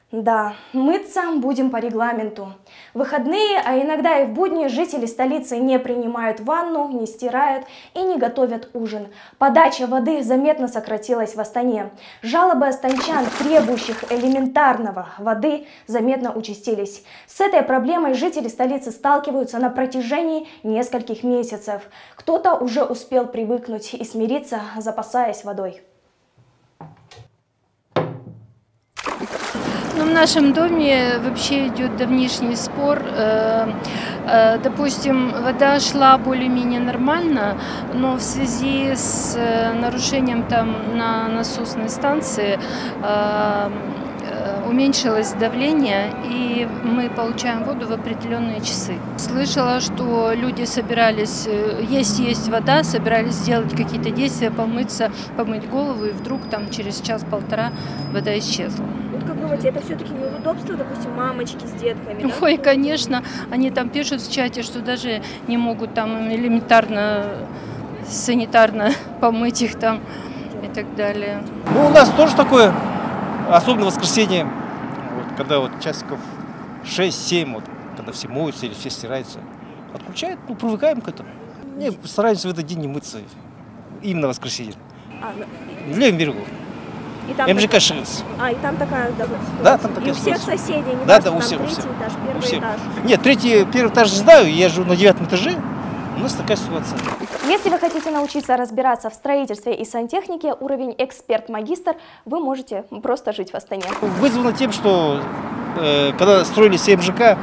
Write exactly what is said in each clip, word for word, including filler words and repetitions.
Да, мыться будем по регламенту. В выходные, а иногда и в будни жители столицы не принимают ванну, не стирают и не готовят ужин. Подача воды заметно сократилась в Астане. Жалобы астанчан, требующих элементарного воды, заметно участились. С этой проблемой жители столицы сталкиваются на протяжении нескольких месяцев. Кто-то уже успел привыкнуть и смириться, запасаясь водой. Ну, в нашем доме вообще идет давнишний спор. Допустим, вода шла более-менее нормально, но в связи с нарушением там на насосной станции уменьшилось давление, и мы получаем воду в определенные часы. Слышала, что люди собирались, есть есть вода, собирались сделать какие-то действия, помыться, помыть голову, и вдруг там через час-полтора вода исчезла. Вот как думаете, это все-таки неудобство, допустим, мамочки с детками, да? Ой, конечно, они там пишут в чате, что даже не могут там элементарно, санитарно помыть их там и так далее. Ну, у нас тоже такое, особенно в воскресенье, вот, когда вот часиков шесть-семь, вот, когда все моются или все стираются, отключают, ну, привыкаем к этому. Не, стараемся в этот день не мыться, именно в воскресенье. А, ну... В левом берегу. МЖК ШИЛС. А, и там такая, да, вот, да, там такая и у всех соседей, не да, важно, да, у всех, там у третий всех. этаж, первый у всех. этаж. Нет, третий, первый этаж знаю, я живу на девятом этаже, у нас такая ситуация. Если вы хотите научиться разбираться в строительстве и сантехнике, уровень эксперт-магистр, вы можете просто жить в Астане. Вызвано тем, что э, когда строили все МЖК,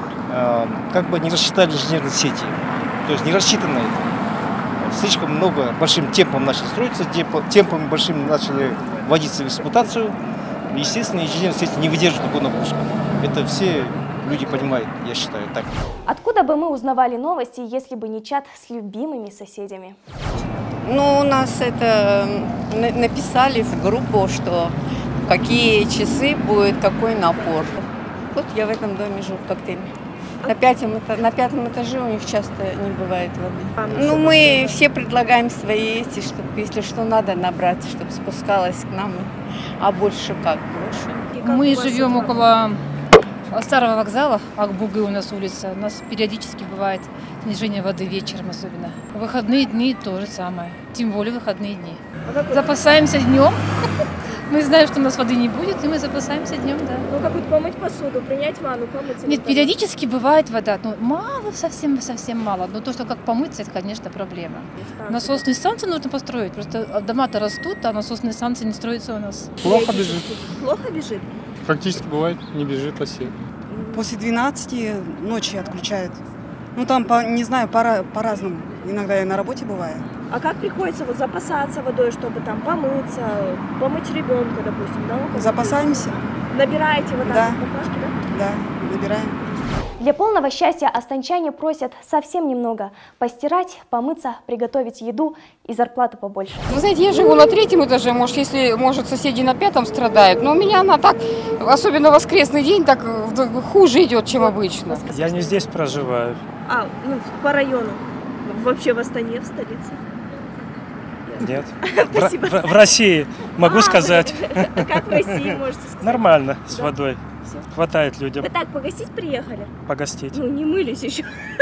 э, как бы не рассчитали инженерные сети, то есть не рассчитано это. Слишком много, большим темпом начали строиться, темпами большими начали вводиться в эксплуатацию. Естественно, инженерные сети не выдерживают такую нагрузку. Это все люди понимают, я считаю, так. Откуда бы мы узнавали новости, если бы не чат с любимыми соседями? Ну, у нас это написали в группу, что какие часы будет, какой напор. Вот я в этом доме живу в коктейле. На пятом, на пятом этаже у них часто не бывает воды. Ну, мы все предлагаем свои эти, чтобы, если что надо, набрать, чтобы спускалась к нам. А больше как? Больше. Мы живем около старого вокзала, Акбугы у нас улица. У нас периодически бывает снижение воды вечером особенно. В выходные дни то же самое, тем более выходные дни. Запасаемся днем. Мы знаем, что у нас воды не будет, и мы запасаемся днем, да. Ну, как вот помыть посуду, принять ванну, помыться. Нет, периодически бывает вода, но мало, совсем-совсем мало. Но то, что как помыться, это, конечно, проблема. Насосные станции нужно построить, просто дома-то растут, а насосные станции не строятся у нас. Плохо бежит. Плохо бежит? Практически бывает, не бежит вообще. После двенадцати ночи отключают. Ну, там, по, не знаю, по- по-разному. Иногда я на работе бываю. А как приходится вот запасаться водой, чтобы там помыться, помыть ребенка, допустим, да? Запасаемся. Набираете вот так Да. в баклажке, да? Да, набираем. Для полного счастья астанчане просят совсем немного. Постирать, помыться, приготовить еду и зарплату побольше. Вы знаете, я живу на третьем этаже, может, если, может, соседи на пятом страдают, но у меня она так, особенно воскресный день, так хуже идет, чем обычно. Я не здесь проживаю. А, ну, по району. Вообще в Астане, в столице? Нет. В, в, в России, могу а, сказать. А как в России, можете сказать? Нормально, с да? водой. Все. Хватает людям. Вы так, погостить приехали? Погостить. Ну, не мылись еще.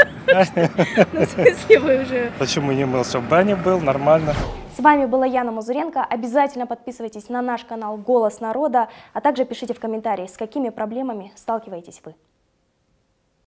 Ну, в смысле, вы уже... Почему не мылся? В бане был, нормально. С вами была Яна Мазуренко. Обязательно подписывайтесь на наш канал «Голос народа», а также пишите в комментарии, с какими проблемами сталкиваетесь вы.